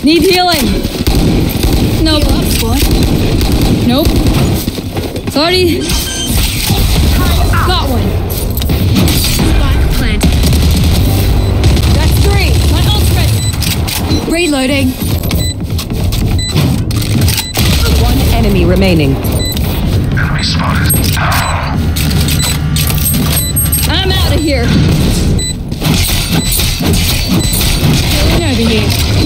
Need healing. Nope. Nope. Sorry. Got one. Spike planted. That's 3. My ult's ready. Reloading. One enemy remaining. Enemy spotted. I'm out of here. Going over here.